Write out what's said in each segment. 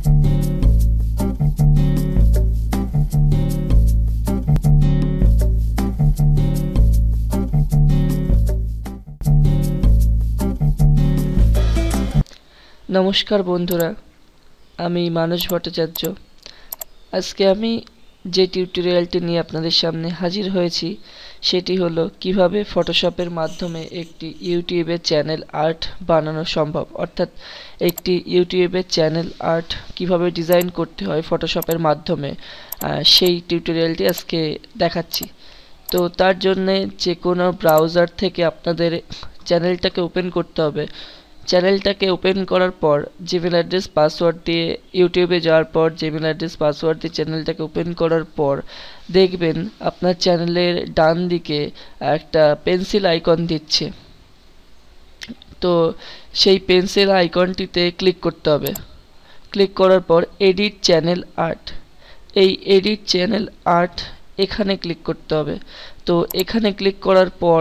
নমস্কার বন্ধুরা, আমি মানস ভট্টাচার্য। আজকে আমি যে টিউটোরিয়ালটি নিয়ে আপনাদের সামনে হাজির হয়েছি সেটি হলো কিভাবে ফটোশপের মাধ্যমে একটি ইউটিউবের চ্যানেল আর্ট বানানো সম্ভব, অর্থাৎ একটি ইউটিউবের চ্যানেল আর্ট কিভাবে ডিজাইন করতে হয় ফটোশপের মাধ্যমে, সেই টিউটোরিয়ালটি আজকে দেখাচ্ছি। তো তার জন্যে যে কোনো ব্রাউজার থেকে আপনাদের চ্যানেলটাকে ওপেন করতে হবে। চ্যানেলটাকে ওপেন করার পর জিমেল অ্যাড্রেস পাসওয়ার্ড দিয়ে ইউটিউবে যাওয়ার পর জিমেল অ্যাড্রেস পাসওয়ার্ড দিয়ে চ্যানেলটাকে ওপেন করার পর দেখবেন আপনার চ্যানেলের ডান দিকে একটা পেন্সিল আইকন দিচ্ছে। তো সেই পেন্সিল আইকনটিতে ক্লিক করতে হবে। ক্লিক করার পর এডিট চ্যানেল আর্ট, এই এডিট চ্যানেল আর্ট এখানে ক্লিক করতে হবে। তো এখানে ক্লিক করার পর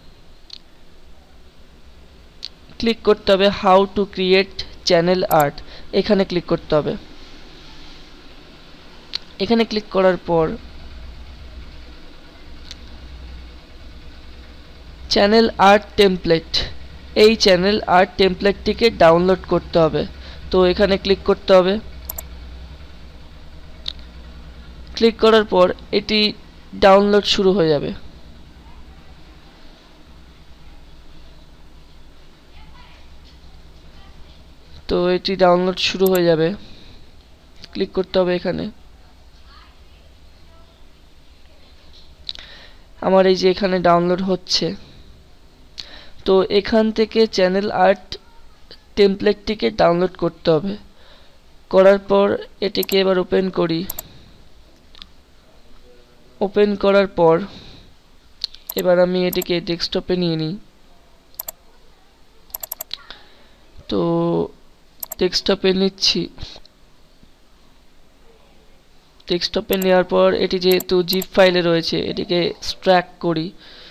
ক্লিক করতে হবে how to create channel art, এখানে ক্লিক করতে হবে। এখানে ক্লিক করার পর চ্যানেল আর্ট টেমপ্লেট, এই চ্যানেল আর্ট টেমপ্লেটটিকে ডাউনলোড করতে হবে। তো এখানে ক্লিক করতে হবে। ক্লিক করার পর এটি ডাউনলোড শুরু হয়ে যাবে। তো এটি ডাউনলোড শুরু হয়ে যাবে, ক্লিক করতে হবে এখানে। আমার এই যে এখানে ডাউনলোড হচ্ছে। তো এখান থেকে চ্যানেল আর্ট টেমপ্লেটটিকে ডাউনলোড করতে হবে। করার পর এটিকে এবার ওপেন করি। ওপেন করার পর এবার আমি এটিকে ডেস্কটপে নিয়ে নিই। তো ডেস্কটপে নিচ্ছি। ডেস্কটপে নেওয়ার পর এটি যেহেতু জিপ ফাইলে রয়েছে এটিকে স্ট্র্যাক করি।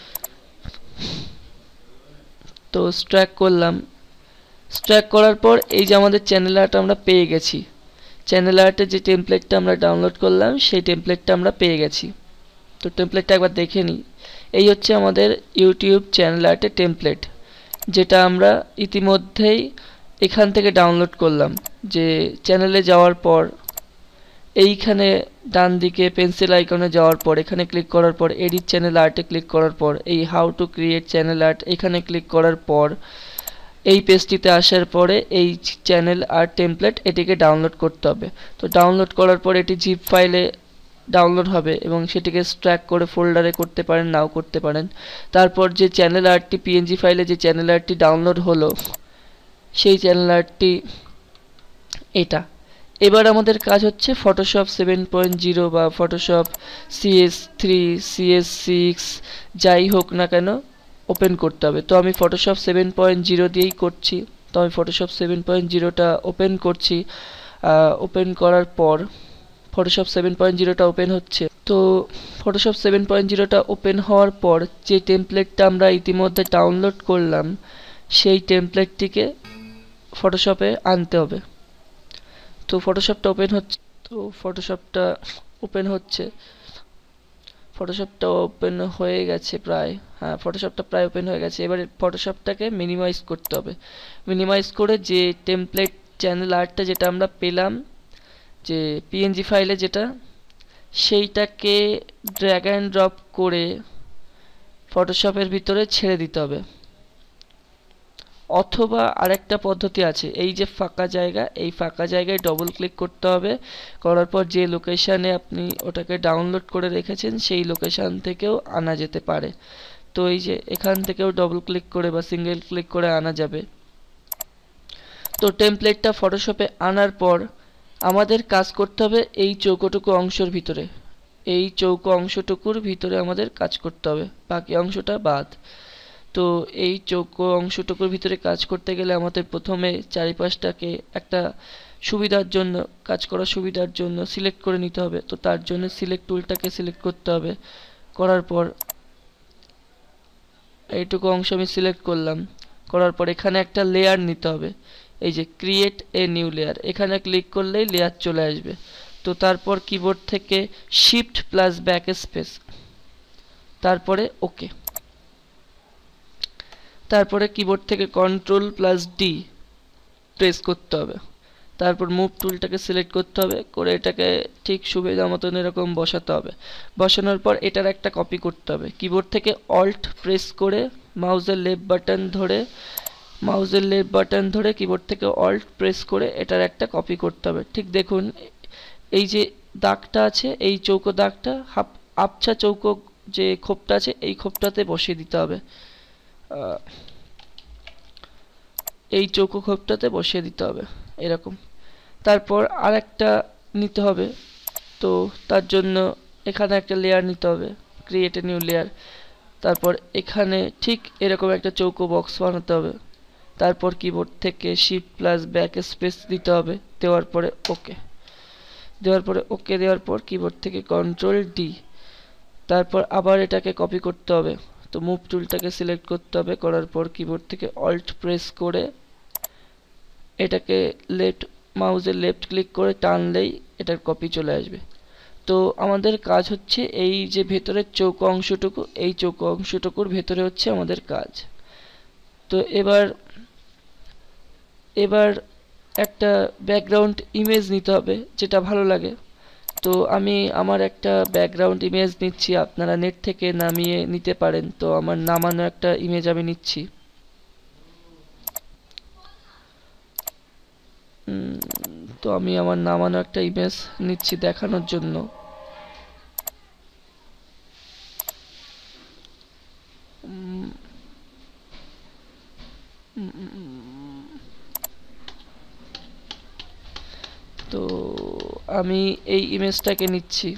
তো স্ট্র্যাক করলাম। স্ট্র্যাক করার পর এই যে আমাদের চ্যানেল আর্ট আমরা পেয়ে গেছি। চ্যানেল আর্টের যে টেমপ্লেটটা আমরা ডাউনলোড করলাম সেই টেমপ্লেটটা আমরা পেয়ে গেছি। তো টেমপ্লেটটা একবার দেখে নিই। এই হচ্ছে আমাদের ইউটিউব চ্যানেল আর্টের টেমপ্লেট, যেটা আমরা ইতিমধ্যেই এখান থেকে ডাউনলোড করলাম। যে চ্যানেলে যাওয়ার পর এইখানে ডান দিকে পেন্সিল আইকনে যাওয়ার পর এখানে ক্লিক করার পর এডিট চ্যানেল আর্টে ক্লিক করার পর এই how to create channel art এখানে ক্লিক করার পর এই পেজটিতে আসার পরে এই চ্যানেল আর্ট টেমপ্লেট এটিকে ডাউনলোড করতে হবে। তো ডাউনলোড করার পর এটি জিপ ফাইলে ডাউনলোড হবে এবং সেটিকে স্ট্র্যাক করে ফোল্ডারে করতে পারেন, নাও করতে পারেন। তারপর যে চ্যানেল আর্টটি পিএনজি ফাইলে যে চ্যানেল আর্টটি ডাউনলোড হলো সেই চ্যানেল আর্টটি এটা। এবার আমাদের কাজ হচ্ছে ফটোশপ 7.0 বা ফটোশপ CS3 CS6 যাই হোক না কেন ওপেন করতে হবে। তো আমি ফটোশপ 7.0 দিয়েই করছি। তো আমি ফটোশপ 7.0টা ওপেন করছি। ওপেন করার পর ফটোশপ 7.0টা ওপেন হচ্ছে। তো ফটোশপ 7.0টা ওপেন হওয়ার পর যে টেমপ্লেটটা আমরা ইতিমধ্যে ডাউনলোড করলাম সেই টেমপ্লেটটিকে ফটোশপে আনতে হবে। তো ফটোশপটা ওপেন হচ্ছে। তো ফটোশপটা ওপেন হচ্ছে। ফটোশপটা ওপেন হয়ে গেছে প্রায়। হ্যাঁ, ফটোশপটা প্রায় ওপেন হয়ে গেছে। এবারে ফটোশপটাকে মিনিমাইজ করতে হবে। মিনিমাইজ করে যে টেমপ্লেট চ্যানেল আর্টটা যেটা আমরা পেলাম যে পিএনজি ফাইলে যেটা, সেইটাকে ড্র্যাগ অ্যান্ড ড্রপ করে ফটোশপের ভিতরে ছেড়ে দিতে হবে। অথবা আরেকটা পদ্ধতি আছে, এই যে ফাঁকা জায়গা, এই ফাঁকা জায়গায় ডবল ক্লিক করতে হবে। করার পর যে লোকেশানে আপনি ওটাকে ডাউনলোড করে রেখেছেন সেই লোকেশান থেকেও আনা যেতে পারে। তো এই যে এখান থেকেও ডবল ক্লিক করে বা সিঙ্গেল ক্লিক করে আনা যাবে। তো টেমপ্লেটটা ফটোশপে আনার পর আমাদের কাজ করতে হবে এই চৌকোটুকু অংশের ভিতরে। এই চৌকো অংশটুকুর ভিতরে আমাদের কাজ করতে হবে, বাকি অংশটা বাদ। তো এই চৌকো অংশটুকুর ভিতরে কাজ করতে গেলে আমাদের প্রথমে চারিপাশটাকে একটা সুবিধার জন্য, কাজ করার সুবিধার জন্য সিলেক্ট করে নিতে হবে। তো তার জন্য সিলেক্ট টুলটাকে সিলেক্ট করতে হবে। করার পর এইটুকু অংশ আমি সিলেক্ট করলাম। করার পর এখানে একটা লেয়ার নিতে হবে। এই যে ক্রিয়েট এ নিউ লেয়ার, এখানে ক্লিক করলেই লেয়ার চলে আসবে। তো তারপর কিবোর্ড থেকে শিফট প্লাস ব্যাক স্পেস, তারপরে ওকে। তারপরে কিবোর্ড থেকে কন্ট্রোল প্লাস ডি প্রেস করতে হবে। তারপর মুভ টুলটাকে সিলেক্ট করতে হবে, করে এটাকে ঠিক সুবিধা মতন এরকম বসাতে হবে। বসানোর পর এটার একটা কপি করতে হবে। কিবোর্ড থেকে অল্ট প্রেস করে মাউসের লেফট বাটন ধরে কিবোর্ড থেকে অল্ট প্রেস করে এটার একটা কপি করতে হবে। ঠিক দেখুন এই যে দাগটা আছে, এই চৌকো দাগটা আবছা চৌকো যে খোপটা আছে এই খোপটাতে বসিয়ে দিতে হবে। এই চৌকো খোপটাতে বসিয়ে দিতে হবে এরকম। তারপর আর একটা নিতে হবে, তো তার জন্য এখানে একটা লেয়ার নিতে হবে, ক্রিয়েট এ নিউ লেয়ার। তারপর এখানে ঠিক এরকম একটা চৌকো বক্স বানাতে হবে। তারপর কিবোর্ড থেকে শিফট প্লাস ব্যাক স্পেস দিতে হবে, দেওয়ার পরে ওকে। দেওয়ার পর কিবোর্ড থেকে কন্ট্রোল ডি, তারপর আবার এটাকে কপি করতে হবে। তো মুভ টুলটাকে সিলেক্ট করতে হবে, করার পর কিবোর্ড থেকে অল্ট প্রেস করে এটাকে মাউসের লেফট ক্লিক করে টানলেই এটার কপি চলে আসবে। তো আমাদের কাজ হচ্ছে এই যে ভেতরের চৌকো অংশটুকু, এই চৌকো অংশটুকুর ভেতরে হচ্ছে আমাদের কাজ। তো এবার একটা ব্যাকগ্রাউন্ড ইমেজ নিতে হবে যেটা ভালো লাগে। তো আমি আমার একটা ব্যাকগ্রাউন্ড ইমেজ নিচ্ছি, আপনারা নেট থেকে নামিয়ে নিতে পারেন। তো আমার নামানো একটা ইমেজ আমি নিচ্ছি। তো আমি আমার নামানো একটা ইমেজ নিচ্ছি দেখানোর জন্য। তো আমি এই ইমেজটাকে নিচ্ছি।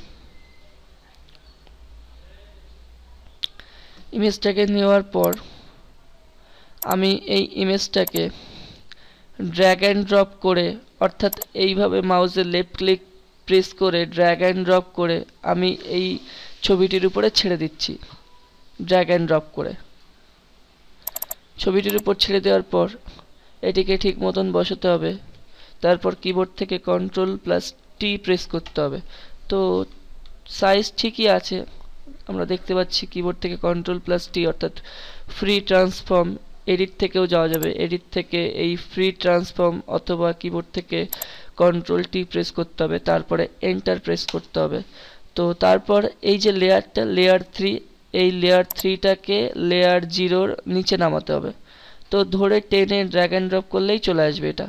ইমেজটাকে নেওয়ার পর আমি এই ইমেজটাকে ড্র্যাগ অ্যান্ড ড্রপ করে, অর্থাৎ এইভাবে মাউসের লেফট ক্লিক প্রেস করে ড্র্যাগ অ্যান্ড ড্রপ করে আমি এই ছবিটির উপরে ছেড়ে দিচ্ছি। ড্র্যাগ অ্যান্ড ড্রপ করে ছবিটির উপর ছেড়ে দেওয়ার পর এটিকে ঠিক মতন বসাতে হবে। তারপর কিবোর্ড থেকে কন্ট্রোল প্লাস টি প্রেস করতে হবে। তো সাইজ ঠিকই আছে, আমরা দেখতে পাচ্ছি। কিবোর্ড থেকে কন্ট্রোল প্লাস টি অর্থাৎ ফ্রি ট্রান্সফর্ম, এডিট থেকেও যাওয়া যাবে। এডিট থেকে এই ফ্রি ট্রান্সফর্ম অথবা কিবোর্ড থেকে কন্ট্রোল টি প্রেস করতে হবে, তারপরে এন্টার প্রেস করতে হবে। তো তারপর এই যে লেয়ারটা লেয়ার 3, এই লেয়ার 3টাকে লেয়ার 0-র নিচে নামাতে হবে। তো ধরে টেনে ড্র্যাগ অ্যান্ড ড্রপ করলেই চলে আসবে এটা।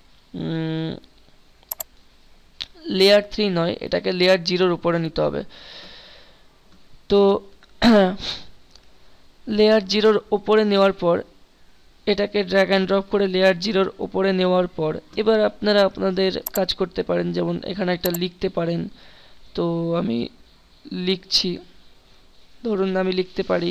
লেয়ার 3 নয়, এটাকে লেয়ার 0-র উপরে নিতে হবে। তো লেয়ার 0-র উপরে নেওয়ার পর এটাকে ড্র্যাগ অ্যান্ড ড্রপ করে লেয়ার 0-র উপরে নেওয়ার পর এবার আপনারা আপনাদের কাজ করতে পারেন, যেমন এখানে একটা লিখতে পারেন। তো আমি লিখছি, ধরুন আমি লিখতে পারি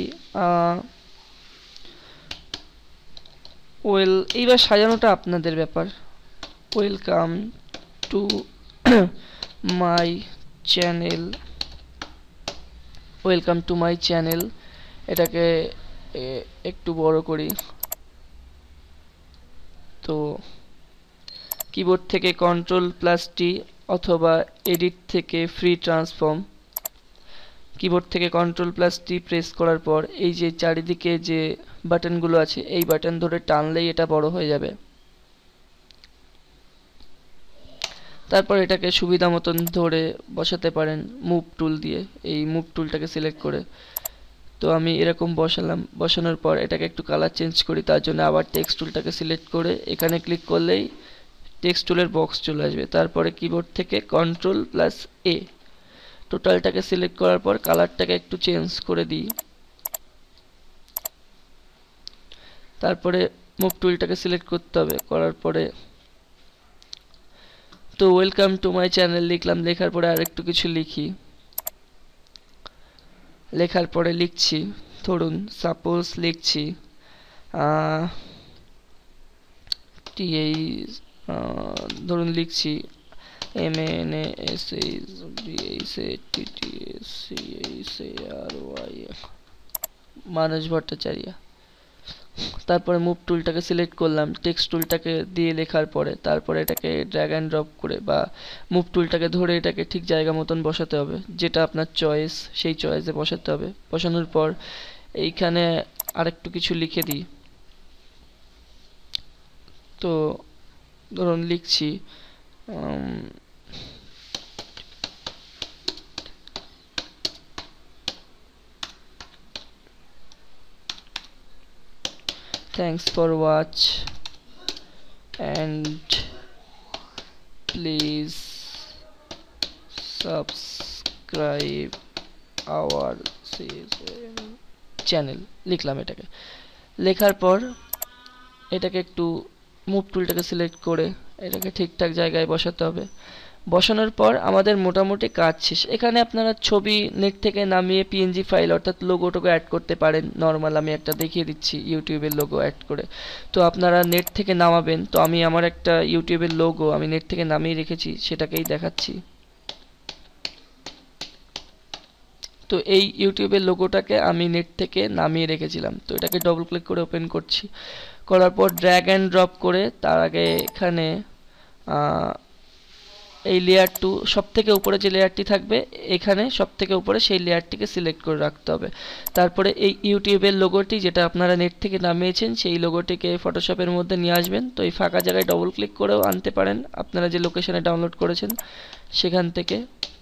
এইবার সাজানোটা আপনাদের ব্যাপার। Welcome to my channel, welcome to my channel. এটাকে একটু বড় করি। তো কিবোর্ড থেকে কন্ট্রোল প্লাস টি অথবা এডিট থেকে ফ্রি ট্রান্সফর্ম, কিবোর্ড থেকে কন্ট্রোল প্লাস টি প্রেস করার পর এই যে চারিদিকে যে বাটনগুলো আছে এই বাটন ধরে টানলেই এটা বড় হয়ে যাবে। তারপর এটাকে সুবিধা মতন ধরে বসাতে পারেন মুভ টুল দিয়ে, এই মুভ টুলটাকে সিলেক্ট করে। তো আমি এরকম বসালাম, বসানোর পর এটাকে একটু কালার চেঞ্জ করি, তার জন্য আবার টেক্সট টুলটাকে সিলেক্ট করে এখানে ক্লিক করলেই টেক্সট টুলের বক্স চলে আসবে। তারপরে কিবোর্ড থেকে কন্ট্রোল প্লাস এ, টোটালটাকে সিলেক্ট করার পর কালারটাকে একটু চেঞ্জ করে দিই। তারপরে মুভ টুলটাকে সিলেক্ট করতে হবে, করার পরে তো ওয়েলকাম টু মাই চ্যানেল লিখলাম। লেখার পরে আর একটু কিছু লিখি, লেখার পরে লিখছি, ধরুন সাপোজ লিখছি ধরুন লিখছি MANSHBHATTRY মানস ভট্টাচার্য। তারপরে মুভ টুলটাকে সিলেক্ট করলাম, টেক্সট টুলটাকে দিয়ে লেখার পরে তারপরে এটাকে ড্র্যাগ অ্যান্ড ড্রপ করে বা মুভ টুলটাকে ধরে এটাকে ঠিক জায়গা মতন বসাতে হবে, যেটা আপনার চয়েস সেই চয়েসে বসাতে হবে। বসানোর পর এইখানে আরেকটু কিছু লিখে দিই। তো ধরুন লিখছি thanks for watch and please subscribe our channel লিখলাম। এটাকে লেখার পর এটাকে একটু মুভ টুলটাকে সিলেক্ট করে এটাকে ঠিকঠাক জায়গায় বসাতে হবে। বসানোর পর আমাদের মোটামুটি কাজ শেষ। এখানে আপনারা ছবি নেট থেকে নামিয়ে পিএনজি ফাইল অর্থাৎ লোগোটোকে অ্যাড করতে পারেন। নর্মাল আমি একটা দেখিয়ে দিচ্ছি ইউটিউবের লোগো অ্যাড করে। তো আপনারা নেট থেকে নামাবেন। তো আমি আমার একটা ইউটিউবের লোগো আমি নেট থেকে নামিয়ে রেখেছি, সেটাকেই দেখাচ্ছি। তো এই ইউটিউবের লোগোটাকে আমি নেট থেকে নামিয়ে রেখেছিলাম। তো এটাকে ডবল ক্লিক করে ওপেন করছি। করার পর ড্র্যাগ অ্যান্ড ড্রপ করে তার আগে এখানে এই লেয়ার 2 সবথেকে উপরে যে লেয়ারটি থাকবে এখানে সবথেকে উপরে সেই লেয়ারটিকে সিলেক্ট করে রাখতে হবে। তারপরে এই ইউটিউবের লোগোটি যেটা আপনারা নেট থেকে নামিয়েছেন সেই লোগোটিকে ফটোশপের মধ্যে নিয়ে আসবেন। তো এই ফাঁকা জায়গায় ডবল ক্লিক করেও আনতে পারেন আপনারা যে লোকেশনে ডাউনলোড করেছেন সেখান থেকে।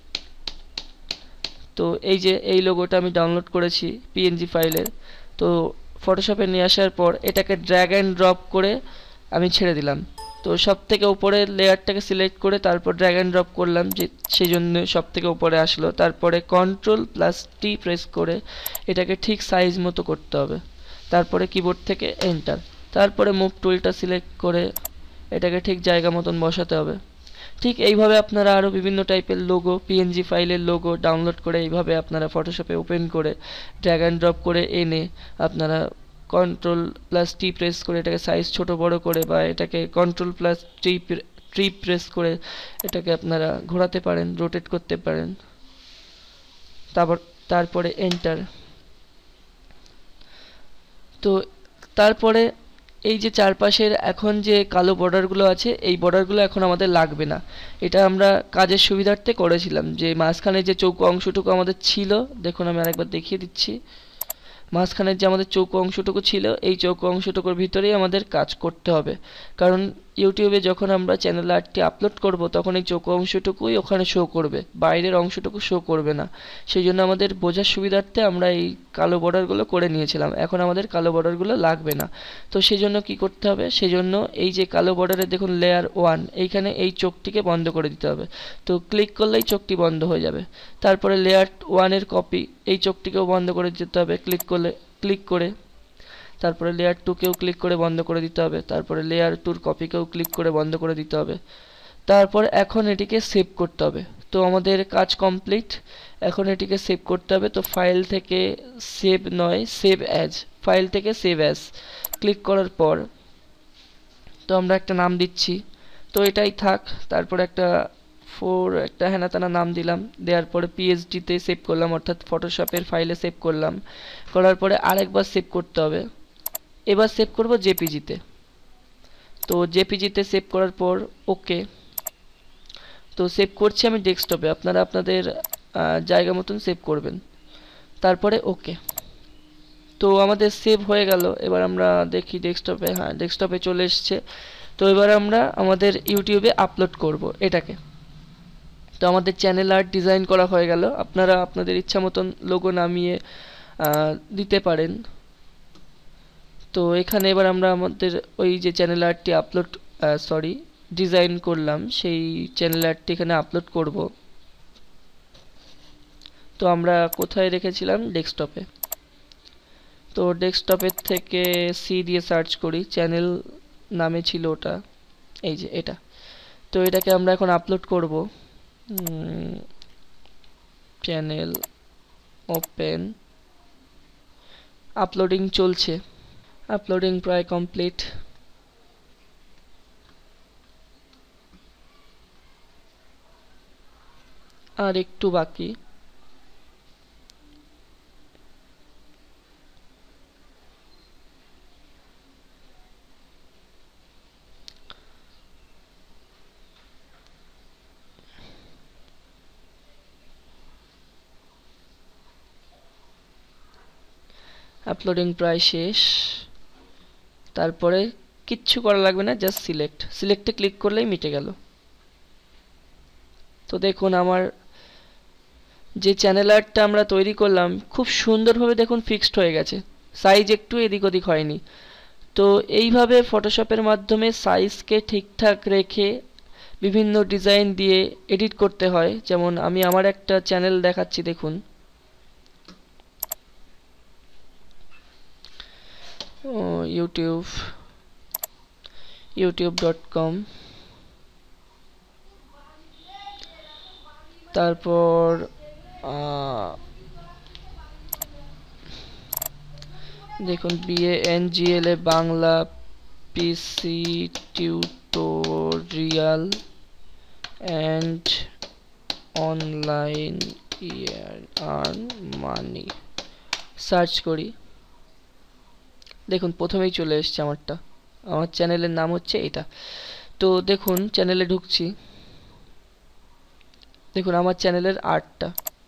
তো এই যে এই লোগোটা আমি ডাউনলোড করেছি পিএনজি ফাইলের। তো ফটোশপে নিয়ে আসার পর এটাকে ড্র্যাগ অ্যান্ড ড্রপ করে আমি ছেড়ে দিলাম। তো সব থেকে উপরে লেয়ারটাকে সিলেক্ট করে তারপর ড্র্যাগ অ্যান্ড ড্রপ করলাম, যে সেই জন্য সব থেকে উপরে আসলো। তারপরে Ctrl+T প্রেস করে এটাকে ঠিক সাইজ মতো করতে হবে। তারপরে কিবোর্ড থেকে এন্টার। তারপরে মুভ টুলটা সিলেক্ট করে এটাকে ঠিক জায়গা মতন বসাতে হবে। ঠিক এইভাবে আপনারা আরও বিভিন্ন টাইপের লোগো পিএনজি ফাইলের লোগো ডাউনলোড করে এইভাবে আপনারা ফটোশপে ওপেন করে ড্র্যাগ অ্যান্ড ড্রপ করে এনে আপনারা Ctrl+T প্রেস করে এটাকে সাইজ ছোট বড় করে বা এটাকে Ctrl+T প্রেস করে এটাকে আপনারা ঘোরাতে পারেন, রোটেট করতে পারেন। তারপরে এন্টার। তো তারপরে এই যে চারপাশের এখন যে কালো বর্ডারগুলো আছে এই বর্ডারগুলো এখন আমাদের লাগবে না। এটা আমরা কাজের সুবিধার্থে করেছিলাম। যে মাঝখানে যে চৌকো অংশটুকু আমাদের ছিল, দেখুন আমি আরেকবার দেখিয়ে দিচ্ছি। মাঝখানের যে আমাদের চৌকো অংশটুকু ছিল এই চৌকো অংশটুকুর ভিতরেই আমাদের কাজ করতে হবে। কারণ ইউটিউবে যখন আমরা চ্যানেল আর্টটি আপলোড করব তখন এই চৌকো অংশটুকুই ওখানে শো করবে, বাইরের অংশটুকু শো করবে না। সেই জন্য আমাদের বোঝার সুবিধার্থে আমরা এই কালো বর্ডারগুলো করে নিয়েছিলাম। এখন আমাদের কালো বর্ডারগুলো লাগবে না। তো সেই জন্য কী করতে হবে, সেই জন্য এই যে কালো বর্ডারে দেখুন লেয়ার 1 এইখানে এই চোখটিকে বন্ধ করে দিতে হবে। তো ক্লিক করলেই চোখটি বন্ধ হয়ে যাবে। তারপরে লেয়ার 1-এর কপি এই চোখটিকেও বন্ধ করে দিতে হবে ক্লিক করে। তারপরে লেয়ার 2-কেও ক্লিক করে বন্ধ করে দিতে হবে। তারপরে লেয়ার 2-র কপিকেও ক্লিক করে বন্ধ করে দিতে হবে। তারপর এখন এটিকে সেভ করতে হবে। তো আমাদের কাজ কমপ্লিট। এখন এটিকে সেভ করতে হবে। তো ফাইল থেকে সেভ নয়, সেভ অ্যাজ, ফাইল থেকে সেভ অ্যাজ ক্লিক করার পর তো আমরা একটা নাম দিচ্ছি। তো এটাই থাক। তারপর একটা হেনা তেনা নাম দিলাম। দেওয়ার পরে পিএইচডিতে সেভ করলাম, অর্থাৎ ফটোশপের ফাইলে সেভ করলাম। করার পরে আরেকবার সেভ করতে হবে। এবার সেভ করব জেপিজিতে। তো জেপিজিতে সেভ করার পর ওকে। তো সেভ করছি আমি ডেস্কটপে, আপনারা আপনাদের জায়গা মতন সেভ করবেন। তারপরে ওকে। তো আমাদের সেভ হয়ে গেল। এবার আমরা দেখি ডেস্কটপে, হ্যাঁ ডেস্কটপে চলে এসছে। তো এবার আমরা আমাদের ইউটিউবে আপলোড করব এটাকে। তো আমাদের চ্যানেল আর্ট ডিজাইন করা হয়ে গেল। আপনারা আপনাদের ইচ্ছা মতন লোগো নামিয়ে দিতে পারেন। তো এখানে এবার আমরা আমাদের ওই যে চ্যানেল আর্টটি ডিজাইন করলাম সেই চ্যানেল আর্টটি এখানে আপলোড করব। তো আমরা কোথায় রেখেছিলাম, ডেস্কটপে। তো ডেস্কটপের থেকে সি দিয়ে সার্চ করি, চ্যানেল নামে ছিল ওটা, এই যে এটা। তো এটাকে আমরা এখন আপলোড করব। চ্যানেল ওপেন, আপলোডিং চলছে, আপলোডিং প্রায় কমপ্লিট। আর একটু বাকি। আপলোডিং প্রায় শেষ। তারপরে কিচ্ছু করা লাগবে না, জাস্ট সিলেক্টে ক্লিক করলেই মিটে গেল। তো দেখুন আমার যে চ্যানেল আর্টটা আমরা তৈরি করলাম খুব সুন্দরভাবে দেখুন ফিক্সড হয়ে গেছে, সাইজ একটু এদিক ওদিক হয়নি। তো এইভাবে ফটোশপের মাধ্যমে সাইজকে ঠিকঠাক রেখে বিভিন্ন ডিজাইন দিয়ে এডিট করতে হয়। যেমন আমি আমার একটা চ্যানেল দেখাচ্ছি, দেখুন youtube.com, তারপর দেখুন BANGLA Bangla PC tutorial and online earn money search করি, দেখুন প্রথমেই চলে এসছে আমারটা। আমার চ্যানেলের নাম হচ্ছে এটা। তো দেখুন চ্যানেলে ঢুকছি, দেখুন আমার চ্যানেলের আর্টটা।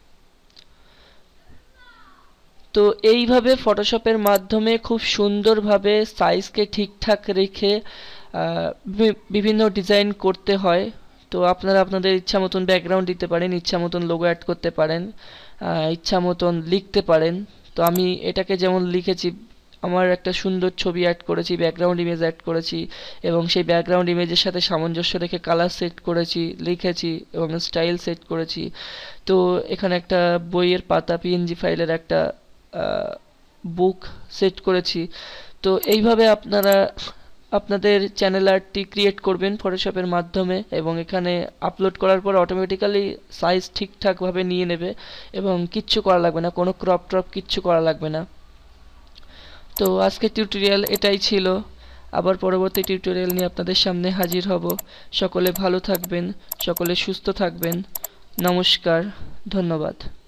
তো এইভাবে ফটোশপের মাধ্যমে খুব সুন্দরভাবে সাইজকে ঠিকঠাক রেখে বিভিন্ন ডিজাইন করতে হয়। তো আপনারা আপনাদের ইচ্ছা মতন ব্যাকগ্রাউন্ড দিতে পারেন, ইচ্ছা মতন লোগো অ্যাড করতে পারেন, ইচ্ছা মতন লিখতে পারেন। তো আমি এটাকে যেমন লিখেছি, আমার একটা সুন্দর ছবি অ্যাড করেছি, ব্যাকগ্রাউন্ড ইমেজ অ্যাড করেছি এবং সেই ব্যাকগ্রাউন্ড ইমেজের সাথে সামঞ্জস্য রেখে কালার সেট করেছি, লিখেছি এবং স্টাইল সেট করেছি। তো এখানে একটা বইয়ের পাতা PNG ফাইলের একটা বুক সেট করেছি। তো এইভাবে আপনারা আপনাদের চ্যানেল আর্টটি ক্রিয়েট করবেন ফটোশপের মাধ্যমে এবং এখানে আপলোড করার পর অটোমেটিক্যালি সাইজ ঠিকঠাকভাবে নিয়ে নেবে এবং কিচ্ছু করা লাগবে না, কোনো ক্রপ ট্রপ কিচ্ছু করা লাগবে না। তো আজকের টিউটোরিয়াল এটাই ছিল। আবার পরবর্তী টিউটোরিয়াল নিয়ে আপনাদের সামনে হাজির হব। সকলে ভালো থাকবেন, সকলে সুস্থ থাকবেন। নমস্কার, ধন্যবাদ।